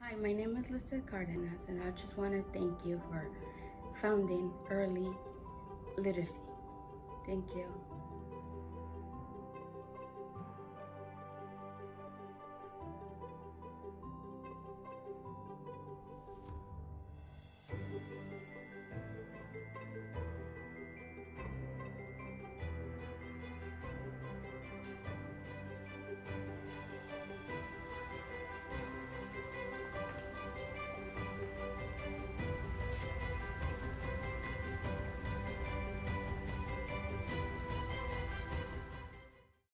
Hi, my name is Lisa Cardenas, and I just want to thank you for founding early literacy. Thank you.